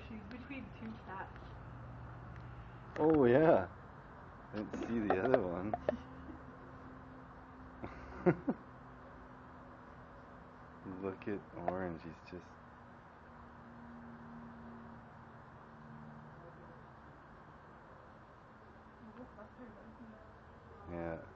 she's between two cats. Oh yeah. I didn't see the other one. Look at Orange, he's just... Yeah.